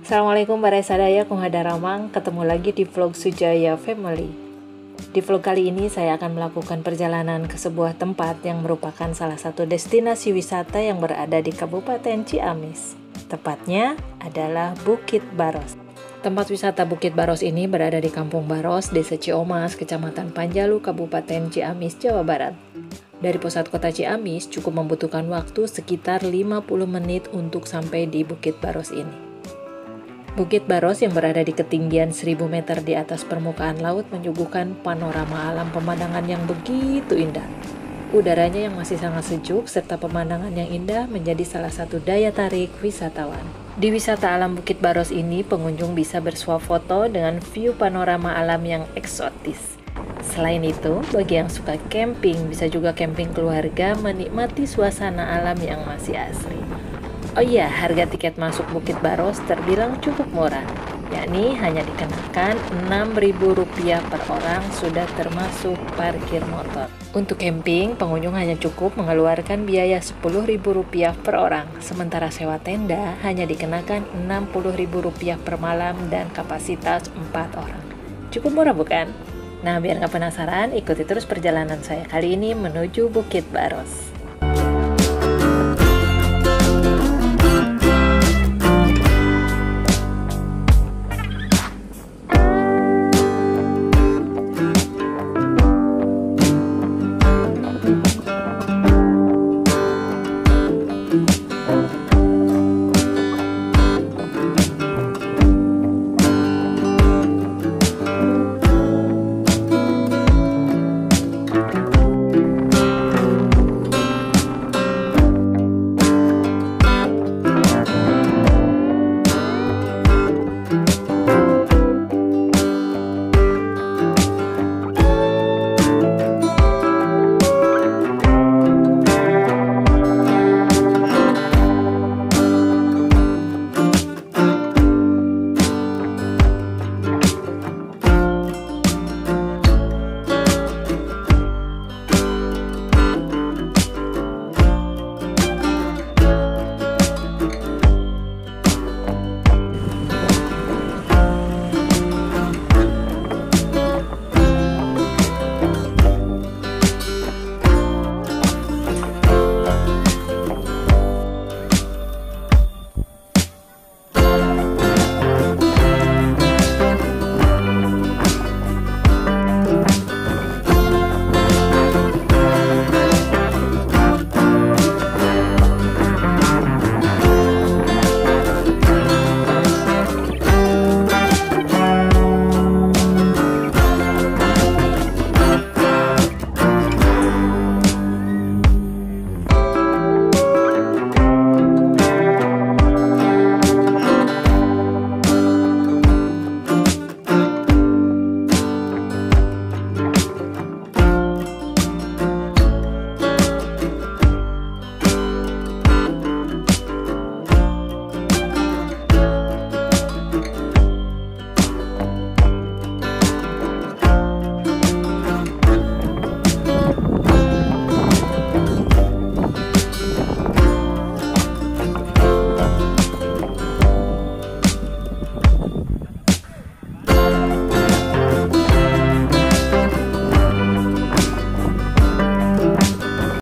Assalamualaikum para sadaya kung hadaramang, ketemu lagi di vlog Sujaya Family. Di vlog kali ini saya akan melakukan perjalanan ke sebuah tempat yang merupakan salah satu destinasi wisata yang berada di Kabupaten Ciamis. Tepatnya adalah Bukit Baros. Tempat wisata Bukit Baros ini berada di Kampung Baros, Desa Ciomas, Kecamatan Panjalu, Kabupaten Ciamis, Jawa Barat. Dari pusat kota Ciamis cukup membutuhkan waktu sekitar 50 menit untuk sampai di Bukit Baros ini. Bukit Baros yang berada di ketinggian 1000 meter di atas permukaan laut menyuguhkan panorama alam pemandangan yang begitu indah. Udaranya yang masih sangat sejuk serta pemandangan yang indah menjadi salah satu daya tarik wisatawan. Di wisata alam Bukit Baros ini, pengunjung bisa bersuah foto dengan view panorama alam yang eksotis. Selain itu, bagi yang suka camping, bisa juga camping keluarga menikmati suasana alam yang masih asri. Oh iya, harga tiket masuk Bukit Baros terbilang cukup murah, yakni hanya dikenakan Rp6.000 per orang sudah termasuk parkir motor. Untuk camping, pengunjung hanya cukup mengeluarkan biaya Rp10.000 per orang, sementara sewa tenda hanya dikenakan Rp60.000 per malam dan kapasitas 4 orang. Cukup murah bukan? Nah, biar nggak penasaran, ikuti terus perjalanan saya kali ini menuju Bukit Baros.